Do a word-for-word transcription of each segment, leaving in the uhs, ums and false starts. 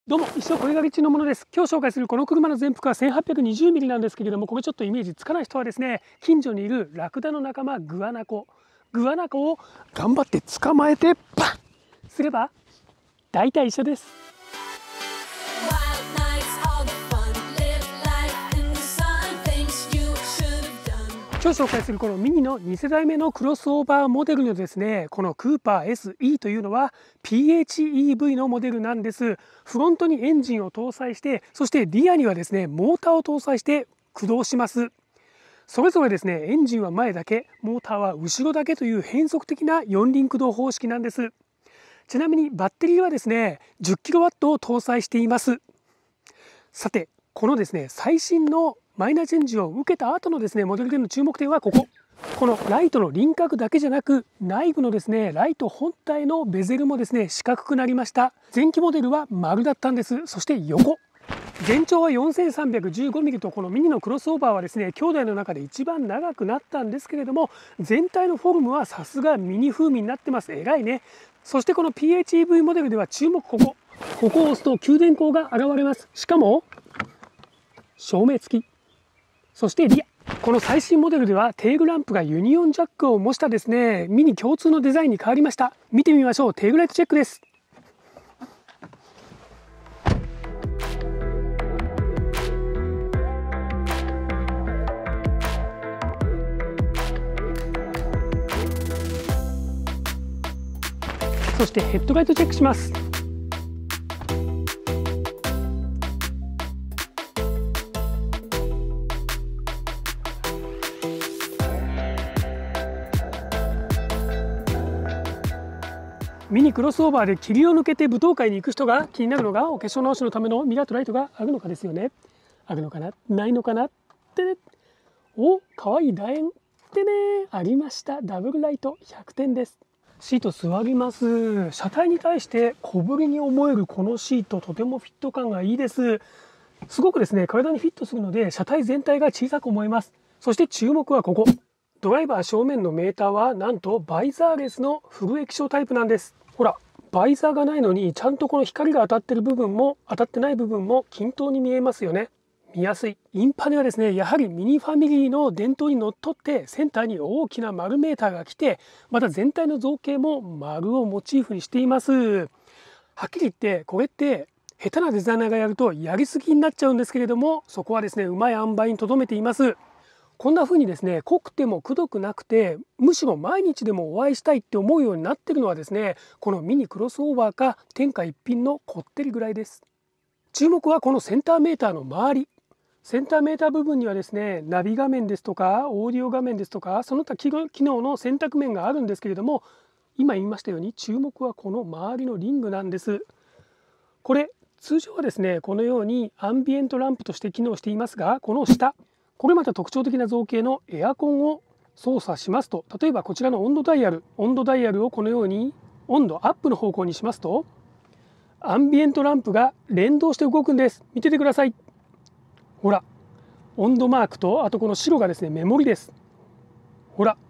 どうも、一生これがり中のものです。今日紹介するこの車の全幅は せんはっぴゃくにじゅうミリ なんですけれども、これちょっとイメージつかない人はですね、近所にいるラクダの仲間グアナコグアナコを頑張って捕まえてパッすれば大体一緒です。今日紹介するこのミニのに世代目のクロスオーバーモデルのですね、このクーパー エスイー というのは ピーエイチイーブイ のモデルなんです。フロントにエンジンを搭載して、そしてリアにはですねモーターを搭載して駆動します。それぞれですねエンジンは前だけ、モーターは後ろだけという変則的な四輪駆動方式なんです。ちなみにバッテリーはですね じゅっキロワット を搭載しています。さてこのですね最新のマイナーチェンジを受けた後のですねモデルでの注目点はここ。このライトの輪郭だけじゃなく、内部のですねライト本体のベゼルもですね四角くなりました。前期モデルは丸だったんです。そして横、全長は よんせんさんびゃくじゅうごミリ と、このミニのクロスオーバーはですね兄弟の中で一番長くなったんですけれども、全体のフォルムはさすがミニ風味になってます。えらいね。そしてこの ピーエイチイーブイ モデルでは注目ここ。ここを押すと給電口が現れます。しかも照明付き。そしてリア、この最新モデルではテールランプがユニオンジャックを模したですねミニ共通のデザインに変わりました。見てみましょう。テールライトチェックです。そしてヘッドライトチェックします。ミニクロスオーバーで霧を抜けて舞踏会に行く人が気になるのが、お化粧直しのためのミラーとライトがあるのかですよね。あるのかな、ないのかなってね。お、かわいい楕円ってね、ありました。ダブルライトひゃくてんです。シート座ります。車体に対して小ぶりに思えるこのシート、とてもフィット感がいいです。すごくですね体にフィットするので車体全体が小さく思えます。そして注目はここ。ドライバー正面のメーターはなんとバイザーレスのフル液晶タイプなんです。ほら、バイザーがないのにちゃんとこの光が当たってる部分も当たってない部分も均等に見えますよね。見やすい。インパネはですねやはりミニファミリーの伝統にのっとってセンターに大きな丸メーターが来て、また全体の造形も丸をモチーフにしています。はっきり言ってこれって下手なデザイナーがやるとやりすぎになっちゃうんですけれども、そこはですねうまい塩梅にとどめています。こんな風にですね濃くてもくどくなくて、むしろ毎日でもお会いしたいって思うようになってるのはですねこのミニクロスオーバーか天下一品のこってりぐらいです。注目はこのセンターメーターの周り。センターメーター部分にはですねナビ画面ですとかオーディオ画面ですとかその他機能の選択面があるんですけれども、今言いましたように注目はこの周りのリングなんです。これ通常はですねこのようにアンビエントランプとして機能していますが、この下、これまた特徴的な造形のエアコンを操作しますと、例えばこちらの温度ダイヤル温度ダイヤルをこのように温度アップの方向にしますと、アンビエントランプが連動して動くんです。見ててください。ほら、温度マークと、あとこの白がですねメモリです。ほら、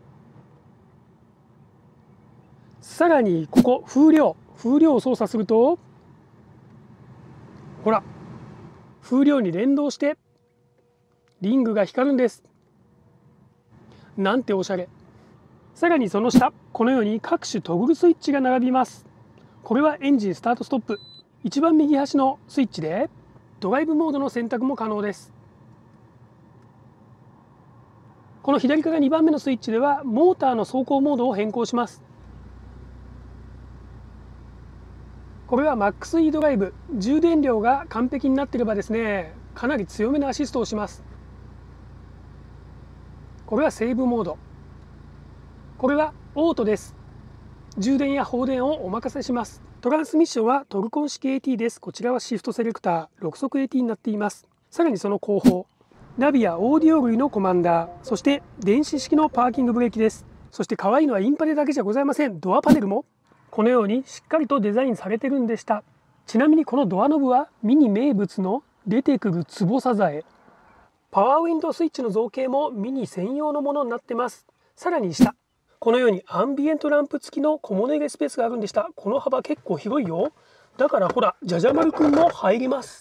さらにここ風量風量を操作すると、ほら、風量に連動してリングが光るんです。なんておしゃれ。さらにその下、このように各種トグルスイッチが並びます。これはエンジンスタートストップ。一番右端のスイッチでドライブモードの選択も可能です。この左からにばんめのスイッチではモーターの走行モードを変更します。これはマックス E ドライブ。充電量が完璧になっていればですねかなり強めのアシストをします。これはセーブモード。これはオートです。充電や放電をお任せします。トランスミッションはトルコン式 エーティー です。こちらはシフトセレクターろく速 エーティー になっています。さらにその後方、ナビやオーディオ類のコマンダー、そして電子式のパーキングブレーキです。そして可愛いのはインパネだけじゃございません。ドアパネルもこのようにしっかりとデザインされてるんでした。ちなみにこのドアノブはミニ名物の出てくる壺サザエ。パワーウィンドウスイッチの造形もミニ専用のものになってます。さらに下、このようにアンビエントランプ付きの小物入れスペースがあるんでした。この幅結構広いよ。 だからほら、じゃじゃ丸くんも入ります。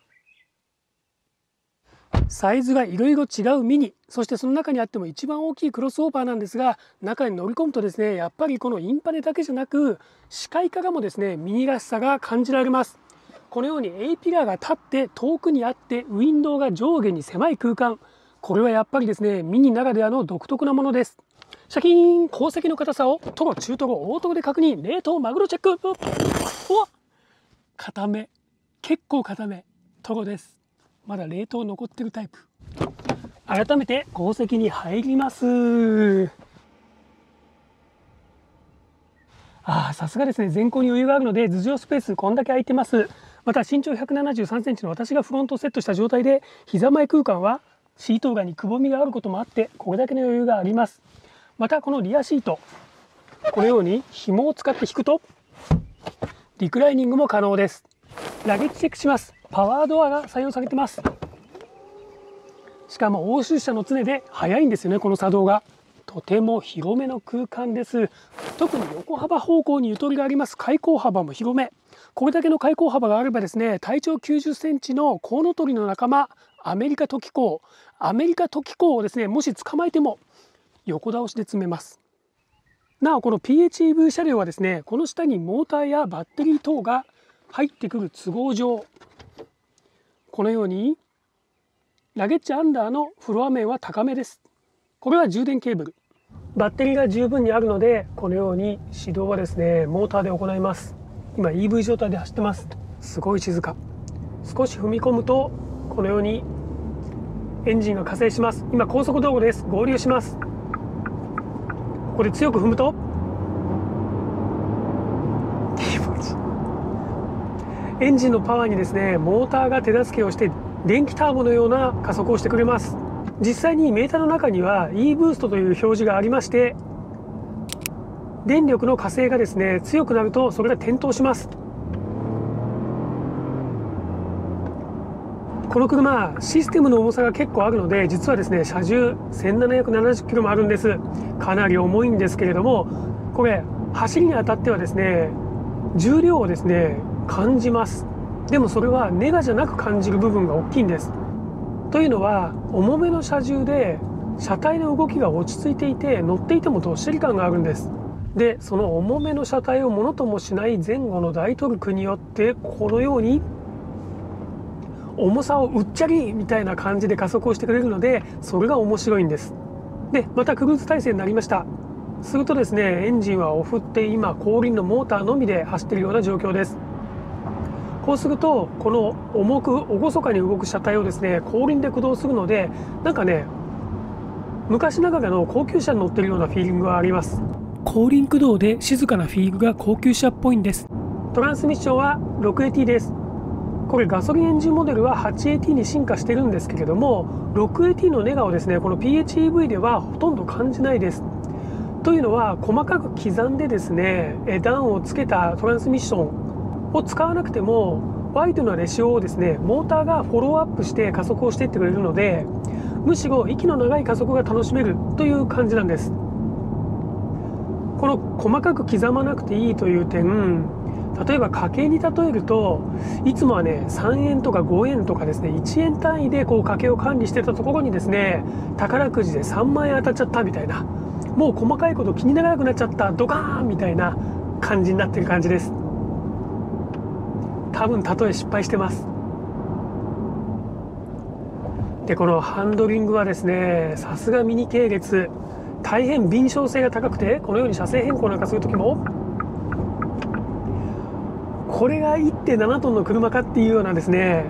サイズがいろいろ違うミニ、そしてその中にあっても一番大きいクロスオーバーなんですが、中に乗り込むとですね、やっぱりこのインパネだけじゃなく視界からもですね、ミニらしさが感じられます。このように A ピラーが立って遠くにあって、ウィンドウが上下に狭い空間、これはやっぱりですね、ミニならではの独特なものです。シャキーン、鉱石の硬さをトロ、中トロ、大トロで確認。冷凍マグロチェック。お、硬め、結構硬め、トロです。まだ冷凍残ってるタイプ。改めて鉱石に入ります。ああ、さすがですね。前方に余裕があるので頭上スペースこんだけ空いてます。また身長ひゃくななじゅうさんセンチの私がフロントをセットした状態で、膝前空間はシート裏にくぼみがあることもあって、これだけの余裕があります。またこのリアシート、このように紐を使って引くとリクライニングも可能です。ラゲッジチェックします。パワードアが採用されてます。しかも欧州車の常で速いんですよね、この作動が。とても広めの空間です。特に横幅方向にゆとりがあります。開口幅も広め。これだけの開口幅があればですね、体長きゅうじゅっセンチのコウノトリの仲間、アメリカトキコウ、アメリカトキコウをですね、もし捕まえても横倒しで積めます。なおこの ピーエイチイーブイ 車両はですね、この下にモーターやバッテリー等が入ってくる都合上、このようにラゲッジアンダーのフロア面は高めです。これは充電ケーブル、バッテリーが十分にあるので、このように始動はですね、モーターで行います。今 イーブイ 状態で走ってます。すごい静か。少し踏み込むとこのようにエンジンが加勢します。今高速道路です。合流します。ここで強く踏むと気持ちいい。エンジンのパワーにですね、モーターが手助けをして電気ターボのような加速をしてくれます。実際にメーターの中には E ブーストという表示がありまして、電力の加勢がですね強くなるとそれが点灯します。この車システムの重さが結構あるので、実はですね車重せんななひゃくななじゅっキロもあるんです。かなり重いんですけれども、これ走りにあたってはですね重量をですね感じます。でもそれはネガじゃなく感じる部分が大きいんです。というのは重めの車重で車体の動きが落ち着いていて、乗っていてもどっしり感があるんです。でその重めの車体をものともしない前後の大トルクによって、このように重さをうっちゃりみたいな感じで加速をしてくれるので、それが面白いんです。でまたクルーズ体制になりました。するとですねエンジンはオフって今後輪のモーターのみで走っているような状況です。こうするとこの重く厳かに動く車体をですね後輪で駆動するので、なんかね昔ながらの高級車に乗っているようなフィーリングがあります。後輪駆動で静かなフィールが高級車っぽいんです。トランスミッションは ろくエーティー です。これガソリンエンジンモデルは はちエーティー に進化してるんですけれども、 ろくエーティー のネガをですねこの ピーエイチイーブイ ではほとんど感じないです。というのは細かく刻んでですね段をつけたトランスミッションを使わなくても、ワイドなレシオをですねモーターがフォローアップして加速をしていってくれるので、むしろ息の長い加速が楽しめるという感じなんです。この細かく刻まなくていいという点、例えば家計に例えると、いつもはねさんえんとかごえんとかですねいちえん単位でこう家計を管理してたところにですね、宝くじでさんまんえん当たっちゃったみたいな、もう細かいこと気にならなくなっちゃったドカーンみたいな感じになってる感じです。多分例え失敗してます。でこのハンドリングはですね、さすがミニ系列、大変敏捷性が高くて、このように車線変更なんかする時も、これが いってんなな トンの車かっていうようなですね、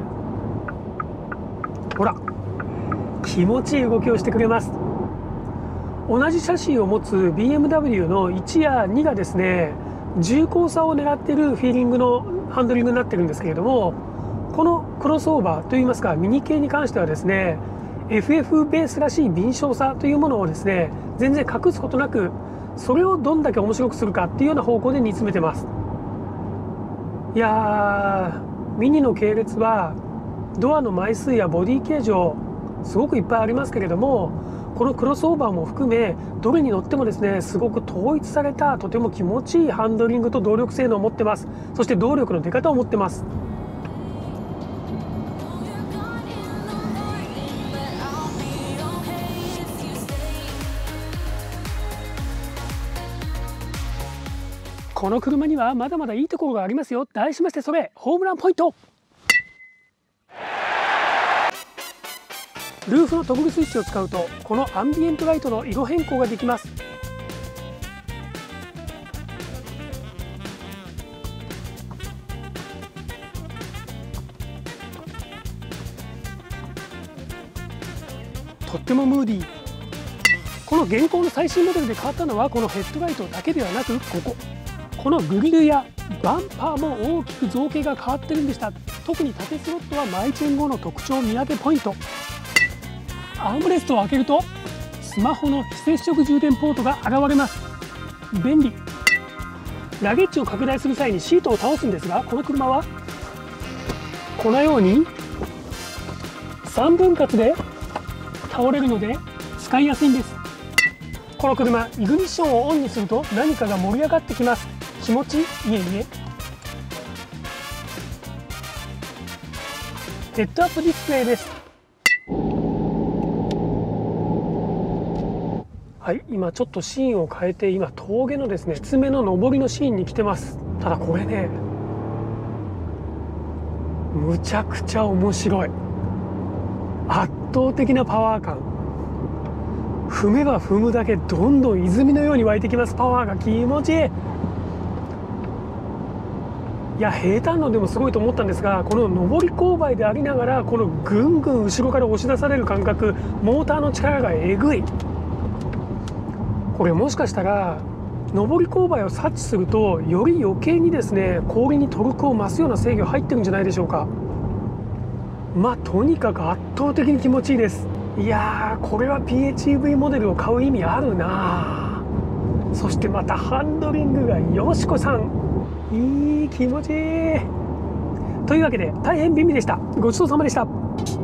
ほら気持ちいい動きをしてくれます。同じシャシーを持つ ビーエムダブリュー のいちやにがですね重厚さを狙っているフィーリングのハンドリングになってるんですけれども、このクロスオーバーといいますかミニ系に関してはですね エフエフ ベースらしい敏捷さというものをですね全然隠すことなく、それをどんだけ面白くするかっていうような方向で煮詰めてます。いやーミニの系列はドアの枚数やボディ形状すごくいっぱいありますけれども、 このクロスオーバーも含めどれに乗ってもですねすごく統一されたとても気持ちいいハンドリングと動力性能を持ってます。そして動力の出方を持ってます。この車にはまだまだいいところがありますよ。題しましてそれホームランポイント。ルーフのトグルスイッチを使うとこのアンビエントライトの色変更ができます。とってもムーディー。この現行の最新モデルで変わったのはこのヘッドライトだけではなく、こここのグリルやバンパーも大きく造形が変わってるんでした。特に縦スロットはマイチェン後の特徴見分けポイント。アームレストを開けるとスマホの非接触充電ポートが現れます。便利。ラゲッジを拡大する際にシートを倒すんですが、この車はこのようにさんぶん割で倒れるので使いやすいんです。この車イグニッションをオンにすると何かが盛り上がってきます。気持ちいいえいえ。ヘッドアップディスプレイです。はい、今ちょっとシーンを変えて今峠のですねきつめの上りのシーンに来てます。ただこれねむちゃくちゃ面白い。圧倒的なパワー感。踏めば踏むだけどんどん泉のように湧いてきます。パワーが気持ちいい。いや平坦路でもすごいと思ったんですが、この上り勾配でありながらこのぐんぐん後ろから押し出される感覚、モーターの力がえぐい。これもしかしたら上り勾配を察知するとより余計にですね氷にトルクを増すような制御入ってるんじゃないでしょうか。まあとにかく圧倒的に気持ちいいです。いやーこれは ピーエイチイーブイ モデルを買う意味あるな。そしてまたハンドリングがよしこさんいい気持ちいい。というわけで大変美味でした。ごちそうさまでした。